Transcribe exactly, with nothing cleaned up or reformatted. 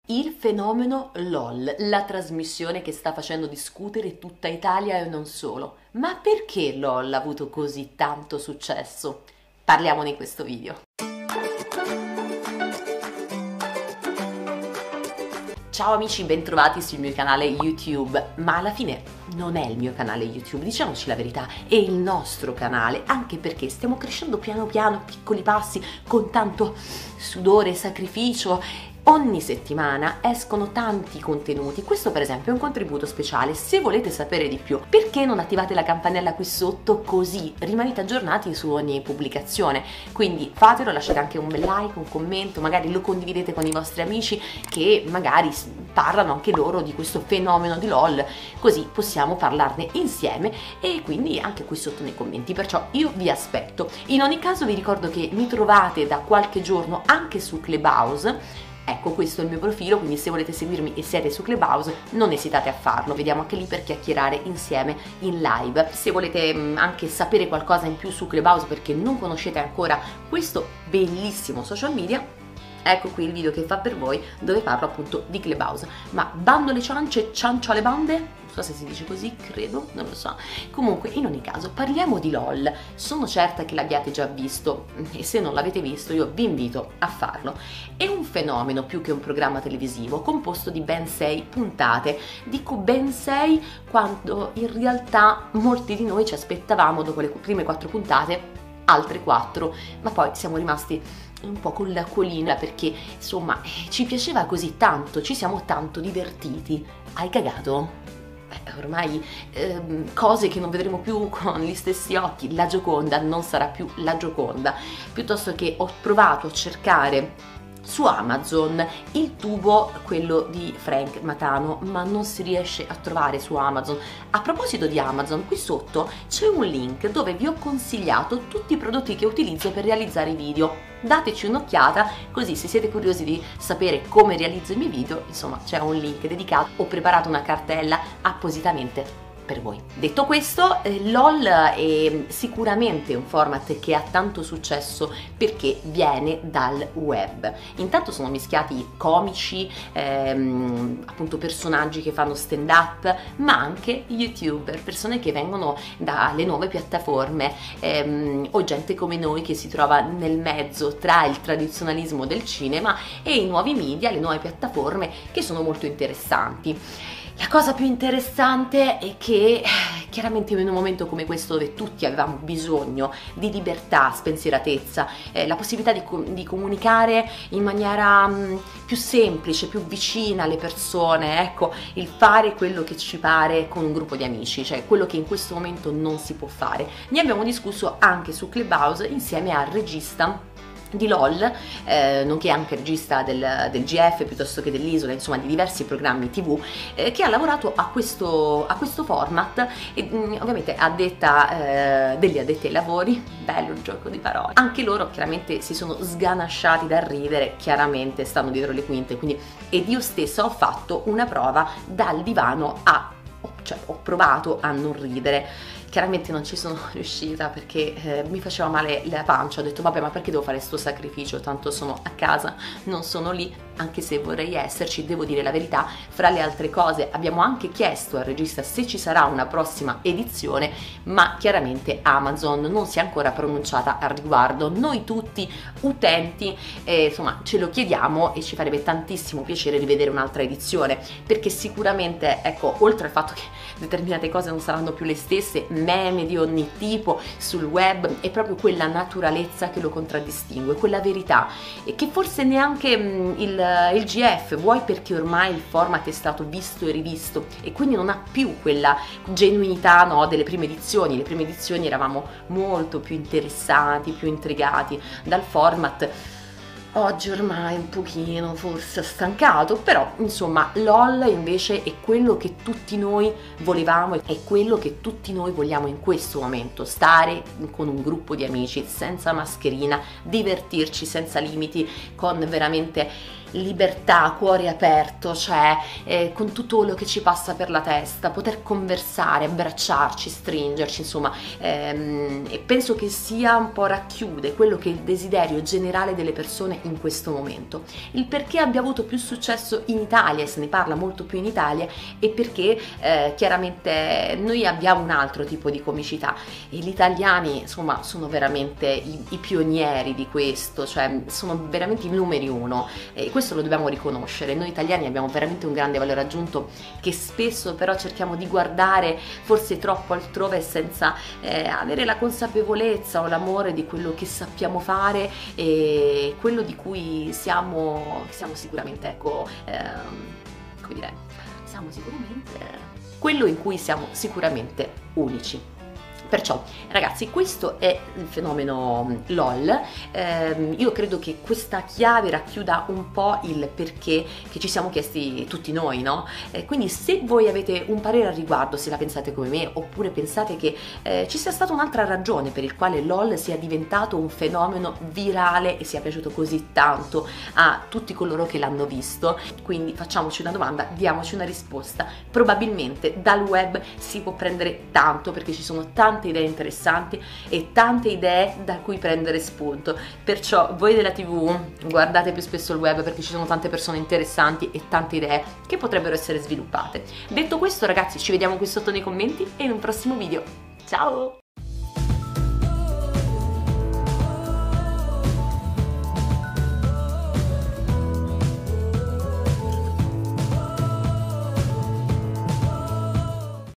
Il fenomeno LOL, la trasmissione che sta facendo discutere tutta Italia e non solo. Ma perché LOL ha avuto così tanto successo? Parliamone in questo video. Ciao amici, bentrovati sul mio canale YouTube, ma alla fine non è il mio canale YouTube, diciamoci la verità, è il nostro canale, anche perché stiamo crescendo piano piano, piccoli passi, con tanto sudore e sacrificio. Ogni settimana escono tanti contenuti, questo per esempio è un contributo speciale. Se volete sapere di più, perché non attivate la campanella qui sotto, così rimanete aggiornati su ogni pubblicazione? Quindi fatelo, lasciate anche un bel like, un commento, magari lo condividete con i vostri amici che magari parlano anche loro di questo fenomeno di LOL, così possiamo parlarne insieme e quindi anche qui sotto nei commenti, perciò io vi aspetto. In ogni caso vi ricordo che mi trovate da qualche giorno anche su Clubhouse. Ecco, questo è il mio profilo, quindi se volete seguirmi e siete su Clubhouse non esitate a farlo, vediamo anche lì per chiacchierare insieme in live. Se volete mh, anche sapere qualcosa in più su Clubhouse perché non conoscete ancora questo bellissimo social media, ecco qui il video che fa per voi dove parlo appunto di Clubhouse. Ma bando le ciance, ciancio alle bande? Non so se si dice così, credo, non lo so. Comunque, in ogni caso, parliamo di LOL. Sono certa che l'abbiate già visto e se non l'avete visto io vi invito a farlo. È un fenomeno più che un programma televisivo composto di ben sei puntate. Dico ben sei quando in realtà molti di noi ci aspettavamo dopo le prime quattro puntate altre quattro, ma poi siamo rimasti un po' con l'acquolina perché insomma ci piaceva così tanto, ci siamo tanto divertiti. Hai cagato? Beh, ormai ehm, cose che non vedremo più con gli stessi occhi. La Gioconda non sarà più la Gioconda, piuttosto che ho provato a cercare su Amazon il tubo, quello di Frank Matano, ma non si riesce a trovare su Amazon. A proposito di Amazon, qui sotto c'è un link dove vi ho consigliato tutti i prodotti che utilizzo per realizzare i video. Dateci un'occhiata, così se siete curiosi di sapere come realizzo i miei video, insomma c'è un link dedicato. Ho preparato una cartella appositamente per voi. Detto questo, eh, LOL è sicuramente un format che ha tanto successo perché viene dal web. Intanto sono mischiati comici, ehm, appunto personaggi che fanno stand up, ma anche youtuber, persone che vengono dalle nuove piattaforme, ehm, o gente come noi che si trova nel mezzo tra il tradizionalismo del cinema e i nuovi media, le nuove piattaforme che sono molto interessanti. La cosa più interessante è che chiaramente in un momento come questo dove tutti avevamo bisogno di libertà, spensieratezza, eh, la possibilità di, com di comunicare in maniera mh, più semplice, più vicina alle persone, ecco, il fare quello che ci pare con un gruppo di amici, cioè quello che in questo momento non si può fare. Ne abbiamo discusso anche su Clubhouse insieme al regista di LOL, eh, nonché anche regista del, del G F piuttosto che dell'Isola, insomma di diversi programmi tv, eh, che ha lavorato a questo, a questo format e mh, ovviamente addetta eh, degli addetti ai lavori, bello il gioco di parole. Anche loro chiaramente si sono sganasciati dal ridere, chiaramente stanno dietro le quinte, quindi ed io stessa ho fatto una prova dal divano a, cioè ho provato a non ridere. Chiaramente non ci sono riuscita perché eh, mi faceva male la pancia, ho detto vabbè, ma perché devo fare sto sacrificio, tanto sono a casa, non sono lì, anche se vorrei esserci. Devo dire la verità, fra le altre cose abbiamo anche chiesto al regista se ci sarà una prossima edizione, ma chiaramente Amazon non si è ancora pronunciata al riguardo. Noi tutti utenti eh, insomma ce lo chiediamo e ci farebbe tantissimo piacere rivedere un'altra edizione, perché sicuramente, ecco, oltre al fatto che determinate cose non saranno più le stesse, meme di ogni tipo sul web, è proprio quella naturalezza che lo contraddistingue, quella verità, e che forse neanche mh, il, il G F, vuoi perché ormai il format è stato visto e rivisto e quindi non ha più quella genuinità, no, delle prime edizioni. Le prime edizioni eravamo molto più interessati, più intrigati dal format. Oggi ormai un pochino forse stancato, però insomma LOL invece è quello che tutti noi volevamo, è quello che tutti noi vogliamo in questo momento: stare con un gruppo di amici senza mascherina, divertirci senza limiti, con veramente libertà, cuore aperto, cioè eh, con tutto quello che ci passa per la testa, poter conversare, abbracciarci, stringerci, insomma, ehm, e penso che sia un po' racchiude quello che è il desiderio generale delle persone in questo momento. Il perché abbia avuto più successo in Italia, e se ne parla molto più in Italia, è perché eh, chiaramente noi abbiamo un altro tipo di comicità e gli italiani, insomma, sono veramente i, i pionieri di questo, cioè sono veramente i numeri uno. E questo lo dobbiamo riconoscere. Noi italiani abbiamo veramente un grande valore aggiunto che spesso però cerchiamo di guardare forse troppo altrove senza eh, avere la consapevolezza o l'amore di quello che sappiamo fare e quello di cui siamo, siamo sicuramente, ecco, ehm, come dire, siamo sicuramente quello in cui siamo sicuramente unici. Perciò ragazzi, questo è il fenomeno LOL. Eh, io credo che questa chiave racchiuda un po' il perché che ci siamo chiesti tutti noi, no? Eh, quindi se voi avete un parere al riguardo, se la pensate come me, oppure pensate che eh, ci sia stata un'altra ragione per il quale LOL sia diventato un fenomeno virale e sia piaciuto così tanto a tutti coloro che l'hanno visto, quindi facciamoci una domanda, diamoci una risposta. Probabilmente dal web si può prendere tanto, perché ci sono tanti tante idee interessanti e tante idee da cui prendere spunto. Perciò voi della tivù guardate più spesso il web, perché ci sono tante persone interessanti e tante idee che potrebbero essere sviluppate. Detto questo ragazzi, ci vediamo qui sotto nei commenti e in un prossimo video. Ciao!